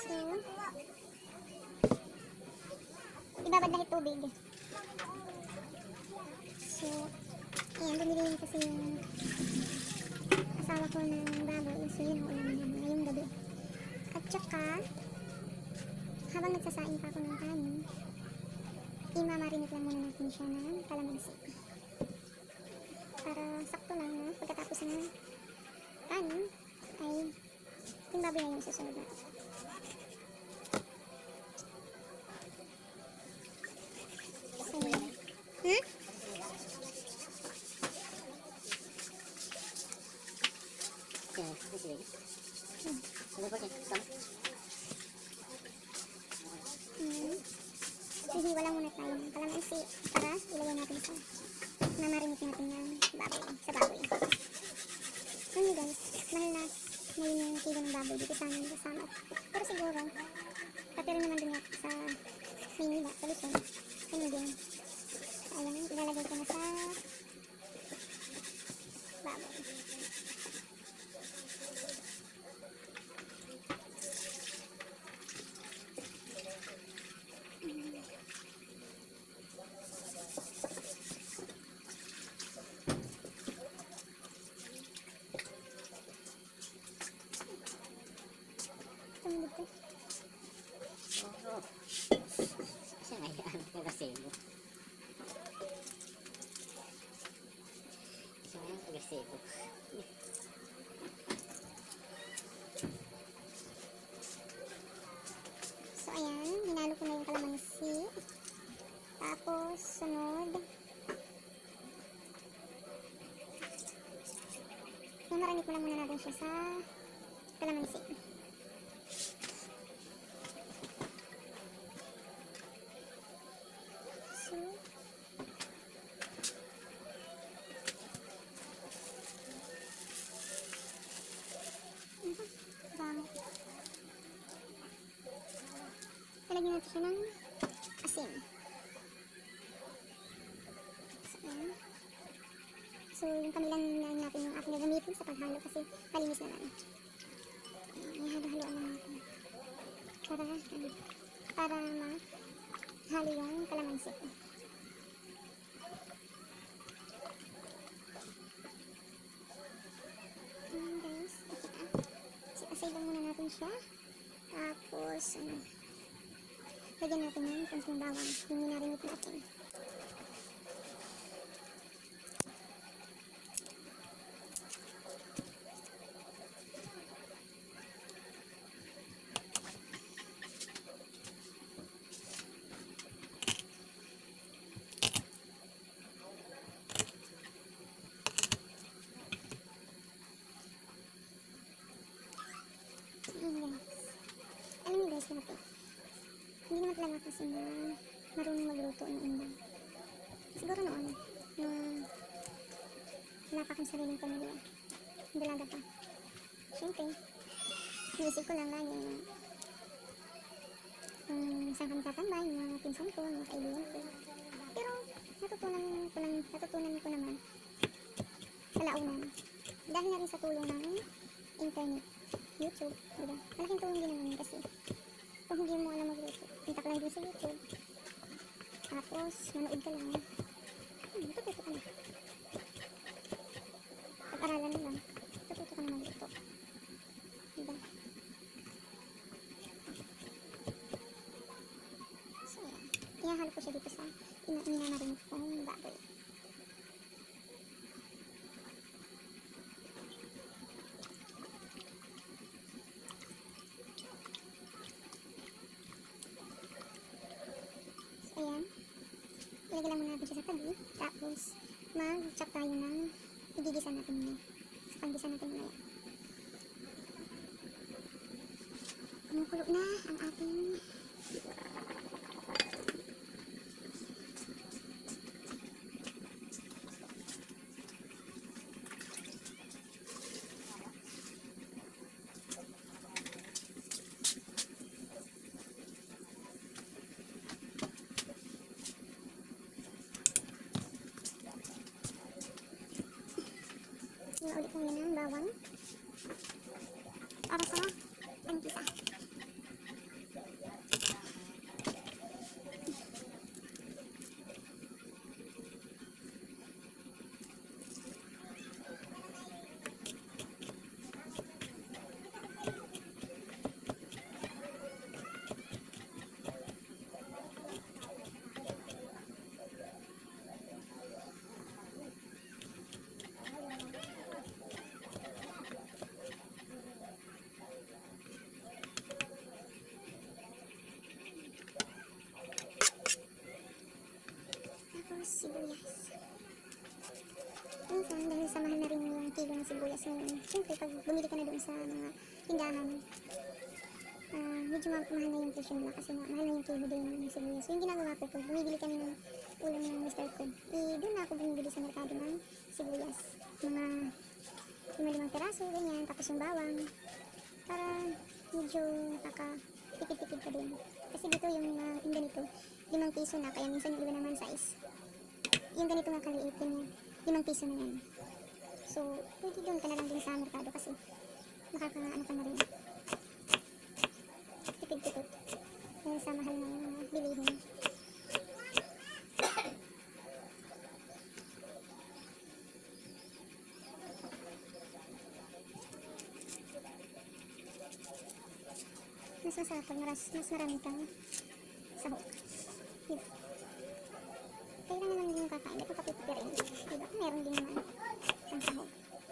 So, ibabad lahat tubig. So, ayan, bumili kasi yung asawa ko ng baboy. So, yun ang ulam namin ngayong gabi. At saka, habang nagsasaing pa ako ng kanin, imamarinate lang muna natin siya ng kalamansi. Para sakto lang na pagkatapos ng kanin, ay yung baboy na yung susunod natin. Hihiwa lang muna tayo ng kalamansi para ilagay natin sa mamarinate natin ng baboy, sa baboy. Ano guys, mahal na ngayon yung kilo ng baboy dito sa amin sa Samar. Pero siguro, pati rin naman din sa Maynila, sa Luzon. Ano din. Ayan, ilalagay ko na sa baboy. Siya nga yan, taga-sebo. Siya nga yan, taga-sebo. So ayan, hinalo ko na yung kalamansi. Tapos, sunod. Marinate mo lang muna natin siya sa kalamansi. So, dami. Talagyan natin siya ng asin. So, ayan. So, yung kamilan na natin yung ating gagamitin sa paghalo kasi malinis na lang. Ihalo-haloan lang natin. Para mahalo yung kalamansi. Guys, asay lang muna natin siya. Tapos, lagyan natin ng konting bawang. Yung minarinate natin. Alam niyo guys natin, hindi naman talaga kasi na marunong magluto ng indang. Siguro noon, wala pa akong sariling pamilya, dalaga pa. Siyempre, naisip ko lang lagi na saan kami tatambay, yung mga pinsan ko, mga kaibigan ko. Pero natutunan ko naman sa launan. Dahil na rin sa tulong ng internet. YouTube, diba? Malaking tulong din naman kasi kung hindi mo alam magluto, punta ka lang din sa YouTube, tapos manood ka lang, matututo ka na. Pag-aralan mo lang, matututo ka na magluto, diba? So yan, ihahalo ko siya dito sa minamarinate kong baboy. Ayan, ilagay lang muna natin siya sa tabi, tapos mag-chop tayo ng igigisa natin muna, sa panggisa natin muna yan. Kumukulo na ang ating ulit lang yan ng bawang para sa panggisa. ng sibuyas ngayon. Siyempre, pag bumili ka na doon sa mga tindahan, medyo mahal na yung presyo nila kasi mahal na yung kilo din ng sibuyas. So, yung ginagawa ko po, bumibili kami ng ulam ng mister ko. Doon na ako bumibili sa merkado ng sibuyas. Mga 5 peraso, ganyan. Tapos yung bawang. Para medyo nakaka-tipid-tipid ka din. Kasi dito yung ganito, 5 piso na. Kaya minsan yung iba naman size. Yung ganito nga kaliit, ganyan. 5 piso na yan. So, pwede doon ka na lang din sa merkado kasi makaka-ano ka na rin. Tipid-tipid. Yung sa mahal ng bilihin. Mas masarap pag mas marami kang sahog. Diba? Kailangan lang din yung kakain. Ito kapipirin. Diba? Meron din naman ang sahog.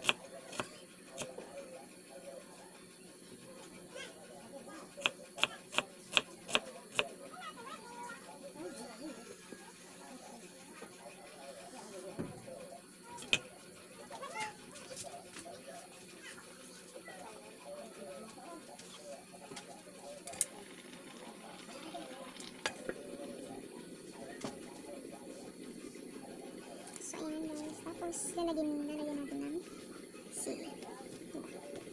So, ayan guys. Tapos, lalagyan natin ng sili. Diba?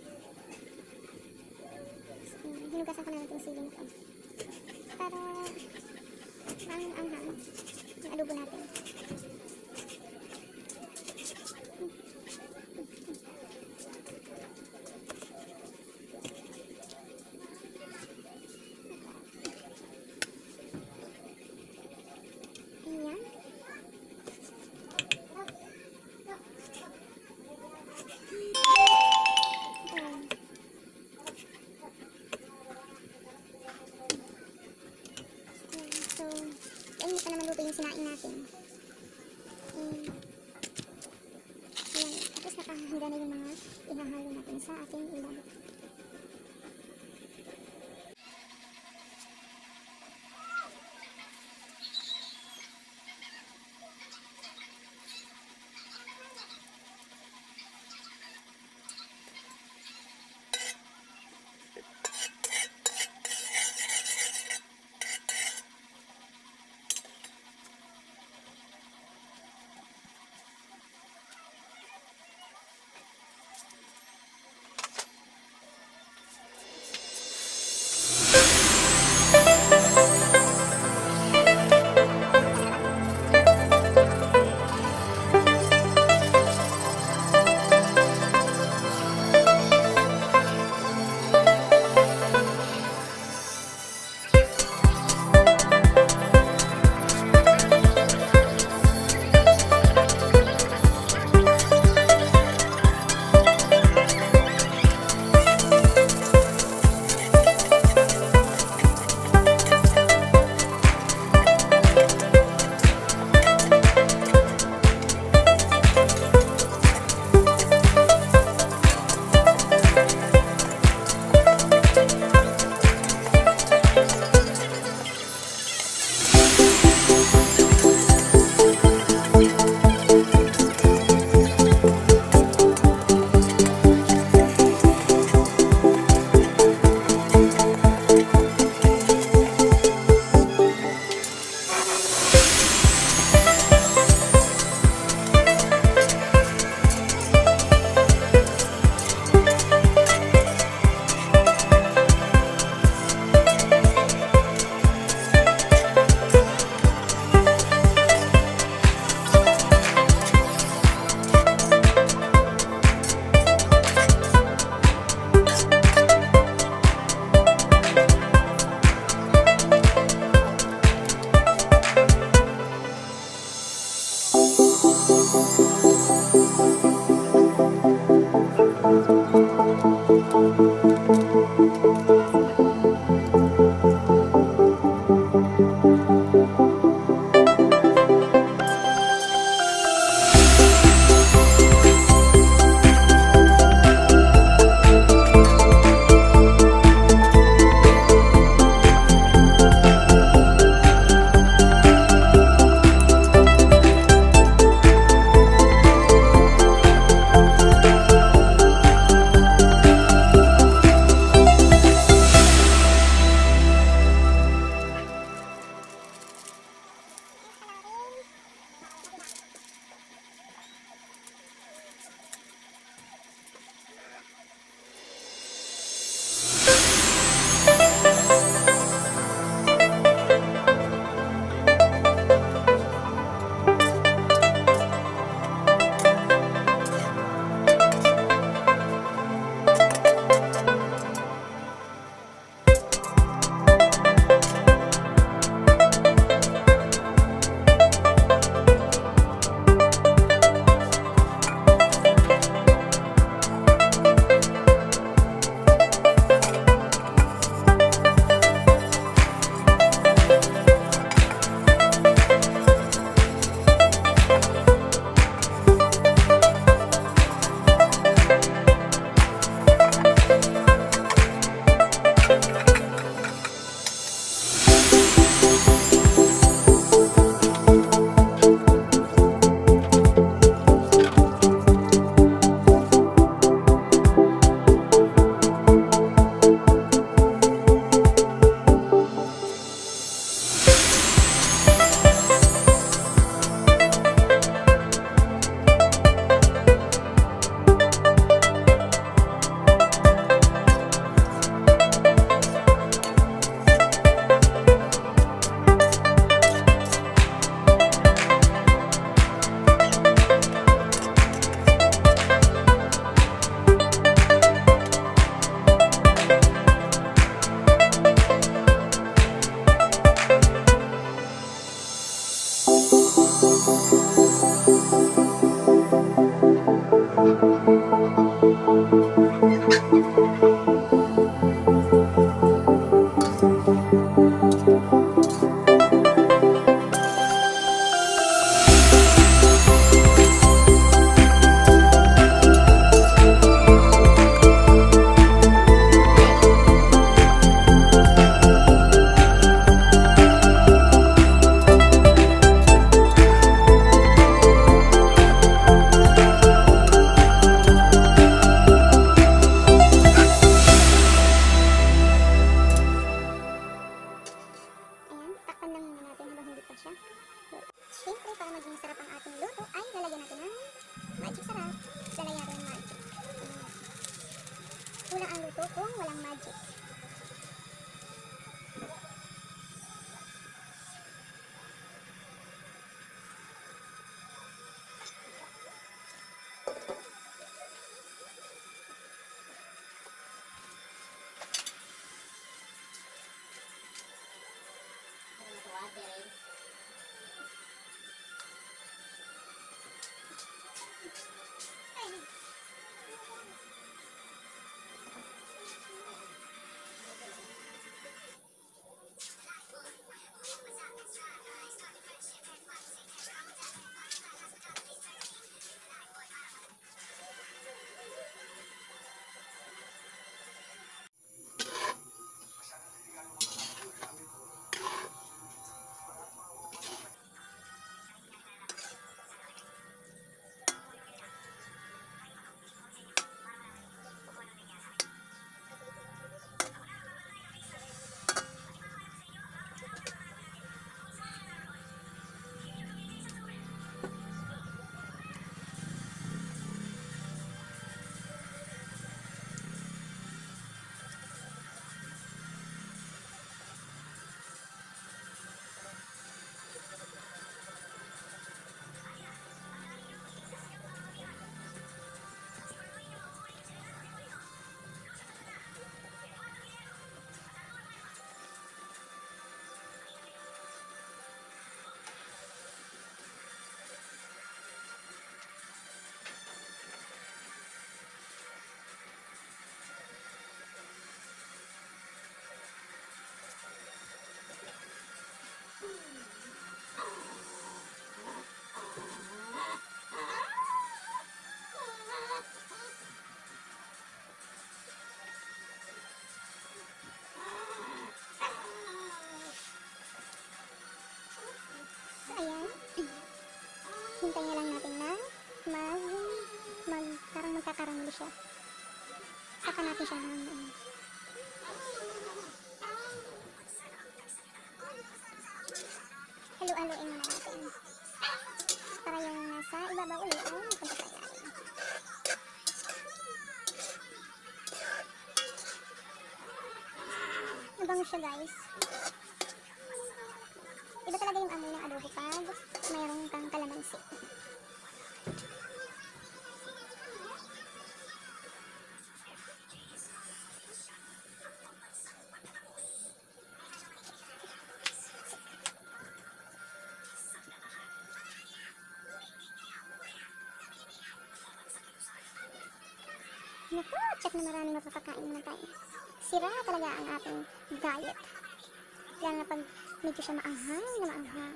So, hinugasan ko na natin yung sili nito. Para maanghang yung adobo natin. Ayan. So, hindi pa naman luto yung sinain natin. Ayan. Tapos nakahanda na yung mga ihahalo natin sa ating ulam. Hawakan natin siya ng halu-haluin muna natin. Para yung nasa ibabaw ulit ay mapunta sa ilalim. Mabango siya guys. Iba talaga yung amoy ng adobo pag mayroong kang kalamansi. Naku, check na maraming mapapakain naman tayo. Sira talaga ang ating diet. Lalo na pag medyo siya maanghang na maanghang.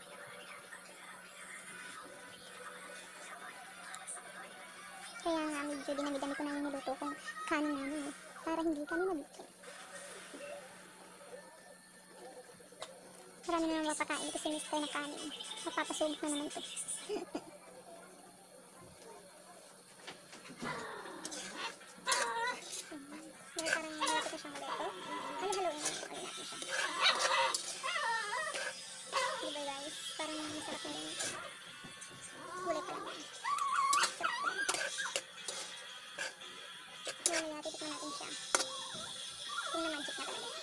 Kaya nga medyo dinami-dami ko na yung niluto kong kanin namin eh. Para hindi kami mabigyan. Marami na naman mapakain kasi mister na kanin. Mapapasubok na naman ito. Dahil parang malapit na siyang maluto. Halo-haloin natin siya. Diba guys? Parang masarap na yun. Gulay pa lang yan. Sarap pa lang. Mamaya titikman natin siya. Yung na-magic na talaga.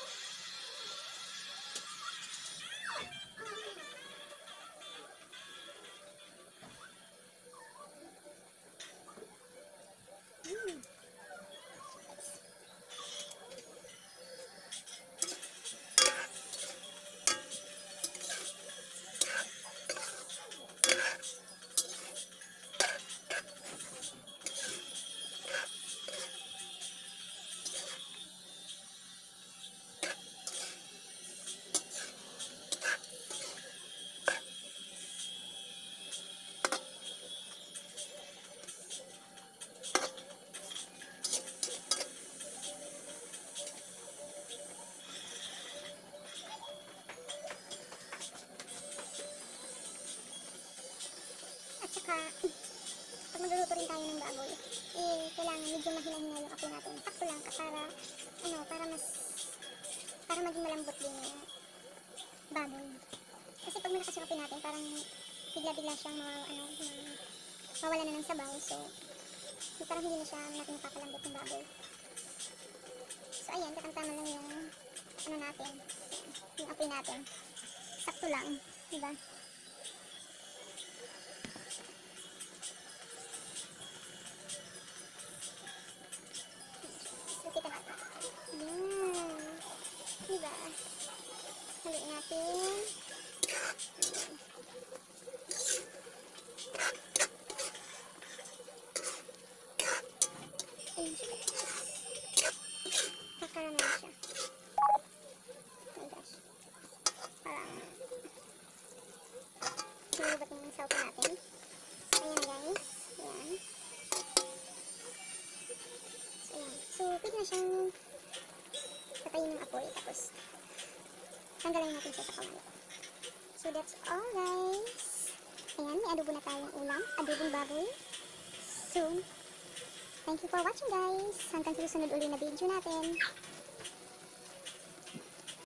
At saka, pag magluluto rin tayo ng baboy, eh, kailangan medyo mahina-hina yung apoy natin. Sakto lang para, para maging malambot din yung baboy. Kasi pag malakas yung apoy natin, parang bigla-bigla siyang mawala na ng sabaw. So, parang hindi na siya natin napapalambot ng baboy. So, ayan, katang-tama lang yung, natin, yung apoy natin. Sakto lang, diba? Diba? Haluin natin. Ayun siya. Kakaramel siya. Oh my gosh. Parang sinubat yung sauce natin. Ayan guys. Ayan. So, ayan. So, pwede na siyang patayin ng apoy. Tapos, tanggalin natin siya sa kawali. So, that's all guys. Ayan, may adobo na tayong ulam. Adobong baboy. So, thank you for watching guys. Hanggang sa susunod uli na video natin.